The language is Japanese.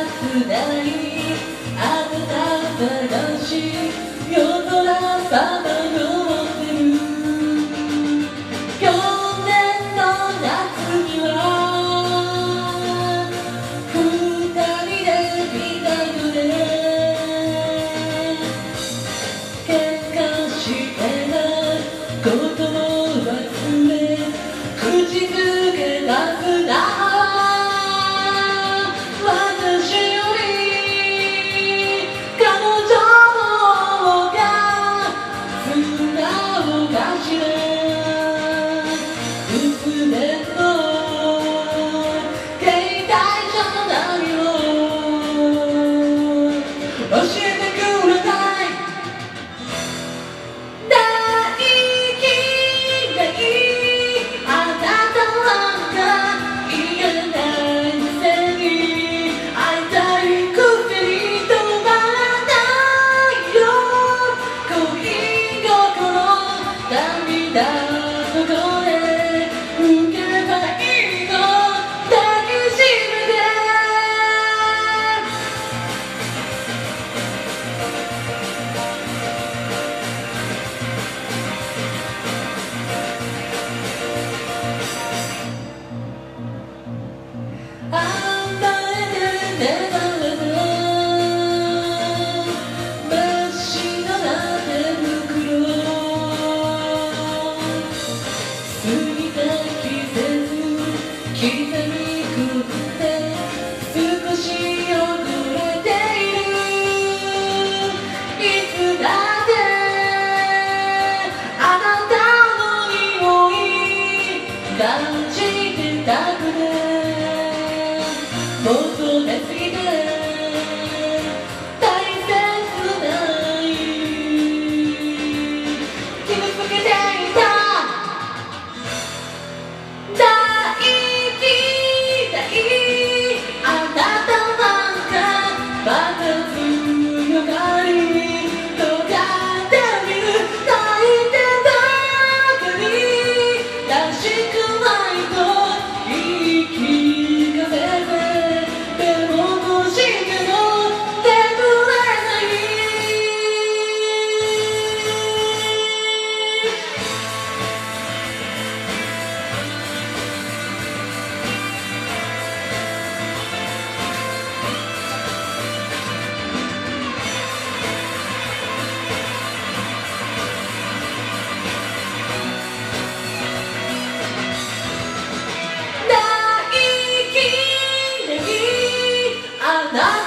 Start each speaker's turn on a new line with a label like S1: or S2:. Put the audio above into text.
S1: くないあなた探し夜空さまよってる去年の夏には二人で見たよね喧嘩してないことも忘れ口づけなくな教えてくれない大嫌いあなたなんか言えないくせに会いたいくせに止まらないよ恋心涙どこで受ければいいの抱きしめて刻みくって少し汚れているいつだってあなたの匂い感じてたくて求めすぎて大切ない傷つけていた大嫌いあなた